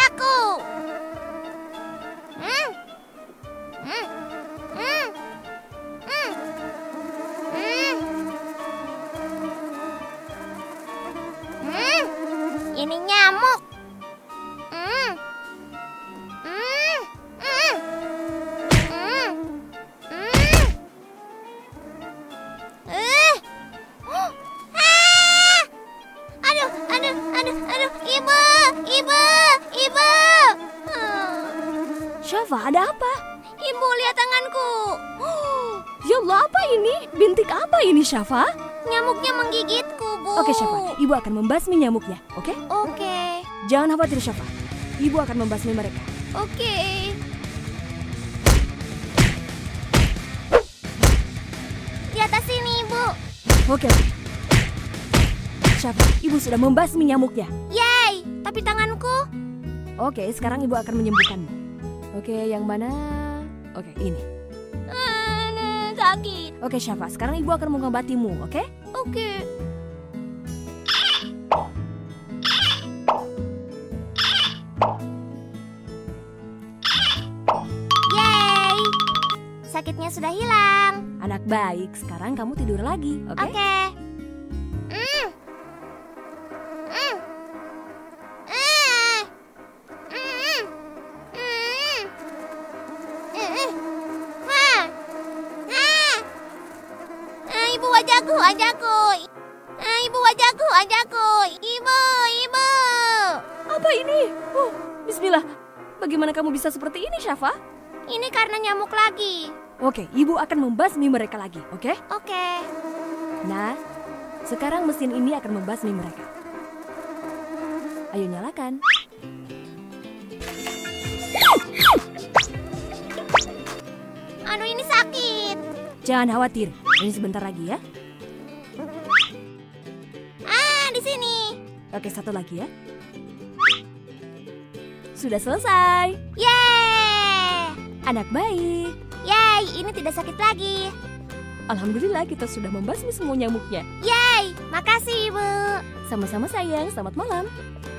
wajahku. Ini nyamuk. Aduh, ibu. Syafa, ada apa? Ibu, lihat tanganku. Ya Allah, apa ini? Bintik apa ini, Syafa? Nyamuknya menggigitku, Bu. Oke, Syafa, ibu akan membasmi nyamuknya, oke? Oke. Jangan khawatir, Syafa. Ibu akan membasmi mereka. Oke. Di atas sini, Ibu. Oke. Syafa, ibu sudah membasmi nyamuknya. Yay, tapi tanganku. Oke, sekarang ibu akan menyembuhkanmu. Oke, yang mana? Oke, ini. Sakit. Oke, Syafa, sekarang ibu akan mengobatimu, oke? Oke. Yay, sakitnya sudah hilang. Anak baik, sekarang kamu tidur lagi, oke? Oke. Ibu, wajahku. Ibu, wajahku. Ibu. Apa ini? Bismillah. Bagaimana kamu bisa seperti ini, Syafa? Ini karena nyamuk lagi. Oke, ibu akan membasmi mereka lagi, oke? Oke. Nah, sekarang mesin ini akan membasmi mereka. Ayo nyalakan. Aduh, ini sakit. Jangan khawatir, ini sebentar lagi ya. Di sini. Oke, satu lagi ya. Sudah selesai. Yeay. Anak baik. Yay, ini tidak sakit lagi. Alhamdulillah kita sudah membasmi semua nyamuknya. Yay, makasih Ibu. Sama-sama sayang, selamat malam.